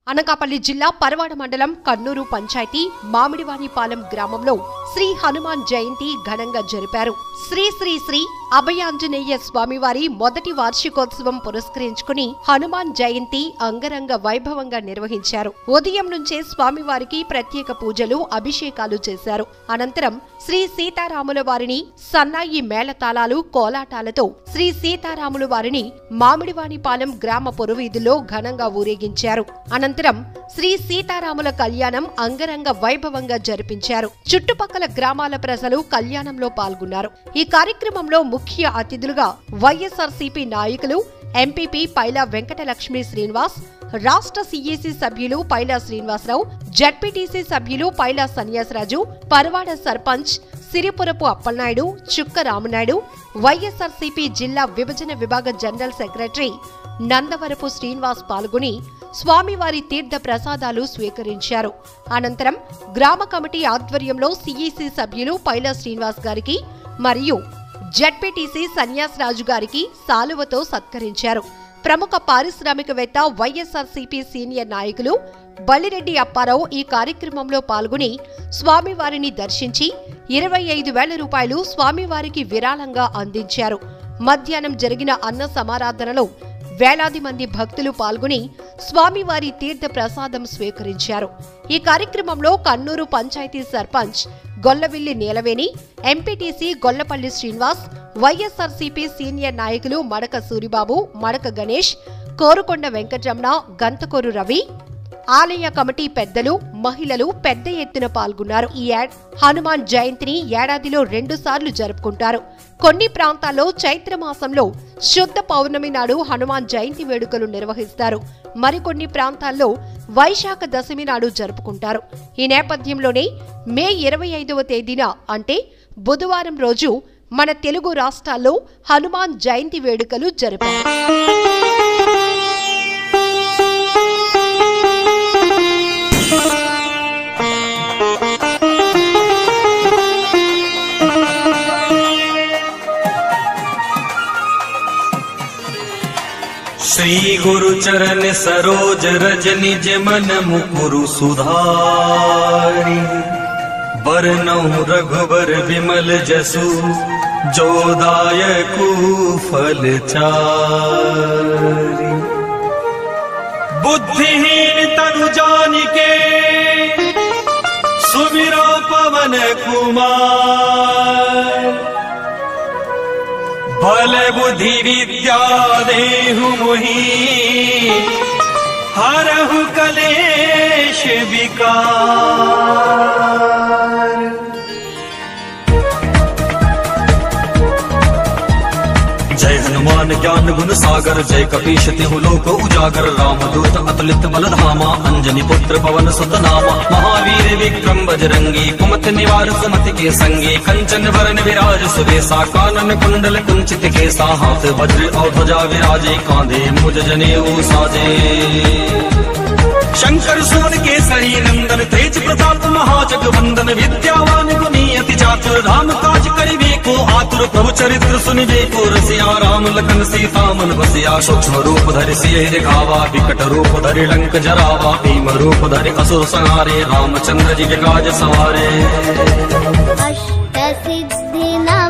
అనకాపల్లి జిల్లా పరవాడ మండలం కన్నూరు పంచాయతీ మామిడివానిపాలెం గ్రామంలో శ్రీ హనుమాన్ జయంతి ఘనంగా జరిపారు. శ్రీ శ్రీ శ్రీ అభయాంజనేయ స్వామివారి మొదటి వార్షికోత్సవం పురస్కరించుకుని హనుమాన్ జయంతి అంగరంగ వైభవంగా నిర్వహించారు. ఉదయం నుంచే స్వామివారికి ప్రత్యేక పూజలు, అభిషేకాలు చేశారు. అనంతరం శ్రీ సీతారాముల వారిని సన్నాయి మేళతాళాలు, కోలాటాలతో శ్రీ సీతారాముల వారిని మామిడివానిపాలెం గ్రామ పొరువీధుల్లో ఘనంగా ఊరేగించారు. అనంతరం శ్రీ సీతారాముల కళ్యాణం అంగరంగ వైభవంగా జరిపించారు. చుట్టుపక్కల గ్రామాల ప్రజలు కళ్యాణంలో పాల్గొన్నారు. ఈ కార్యక్రమంలో ముఖ్య అతిథులుగా వైఎస్ఆర్సీపీ నాయకులు, ఎంపీపీ పైలా వెంకటలక్ష్మి శ్రీనివాస్, రాష్ట్ర సీఈసీ సభ్యులు పైలా శ్రీనివాసరావు, జడ్పీటీసీ సభ్యులు పైలా సన్యాసరాజు, పరవాడ సర్పంచ్ సిరిపురపు అప్పలనాయుడు, చుక్క రామనాయుడు, వైఎస్ఆర్సీపీ జిల్లా విభజన విభాగ జనరల్ సెక్రటరీ నందవరపు శ్రీనివాస్ పాల్గొని స్వామివారి తీర్థ ప్రసాదాలు స్వీకరించారు. అనంతరం గ్రామ కమిటీ ఆధ్వర్యంలో సీఈసీ సభ్యులు పైలా శ్రీనివాస్ గారికి మరియు జడ్పీటీసీ సన్యాసరాజు గారికి సాలువతో సత్కరించారు. ప్రముఖ పారిశ్రామికవేత్త, వైఎస్ఆర్సీపీ సీనియర్ నాయకులు బల్లిరెడ్డి అప్పారావు ఈ కార్యక్రమంలో పాల్గొని స్వామివారిని దర్శించి 25,000 రూపాయలు స్వామివారికి విరాళంగా అందించారు. మధ్యాహ్నం జరిగిన అన్న సమారాధనలో వేలాది మంది భక్తులు పాల్గొని స్వామివారి తీర్థ ప్రసాదం స్వీకరించారు. ఈ కార్యక్రమంలో కన్నూరు పంచాయతీ సర్పంచ్ గొల్లవిల్లి నీలవేణి, ఎంపీటీసీ గొల్లపల్లి శ్రీనివాస్, వైఎస్ఆర్సీపీ సీనియర్ నాయకులు మడక సూరిబాబు, మడక గణేష్, కోరుకొండ వెంకటరమణ, గంతకూరు రవి, ఆలయ కమిటీ పెద్దలు, మహిళలు పెద్ద ఎత్తున పాల్గొన్నారు. ఈ హనుమాన్ జయంతిని ఏడాదిలో 2 సార్లు జరుపుకుంటారు. కొన్ని ప్రాంతాల్లో చైత్రమాసంలో శుద్ధ పౌర్ణమి నాడు హనుమాన్ జయంతి వేడుకలు నిర్వహిస్తారు. మరికొన్ని ప్రాంతాల్లో వైశాఖ దశమి నాడు జరుపుకుంటారు. ఈ నేపథ్యంలోనే మే 25వ తేదీన అంటే బుధవారం రోజు మన తెలుగు రాష్ట్రాల్లో హనుమాన్ జయంతి వేడుకలు జరిపారు. श्री गुरु चरण सरोज रज निज मन मुकुरु सुधारी, बरनहु रघुबर विमल जसु जो दायकु फल चारि। बुद्धिहीन तनु जानिके सुमिरो पवन कुमार, बल बुद्धि विद्या देहु मोहि हरहु कलेश विकार। जय हनुमान ज्ञान गुण सागर, जय कपीश तिहु लोक उजागर, रामदूत अतुलित बल धामा, अंजनी पुत्र पवन सुत नामा। महावीर विक्रम बजरंगी, कुमति निवार सुमति के संगी, कंचन वरन विराज सुबेसा, कानन कुंडल कुंचित केसा, हाथ वज्र और ध्वजा विराजे, कांधे मुज जनेऊ साजे। शंकर सुवन केसरी नंदन, तेज प्रताप महाजगवंदन, विद्यावान गुणी अति चातुर, राम काज करिबे को आतुर, प्रभु चरित्र सुनिबे को रसिया, राम लखन सीता मन बसिया। सूक्ष्म रूप धरि सियहि दिखावा, विकट रूप धरि लंक जरावा, भीम रूप धरि असुर संहारे, रामचंद्र जी के काज सवारे। अष्ट सिद्धि नव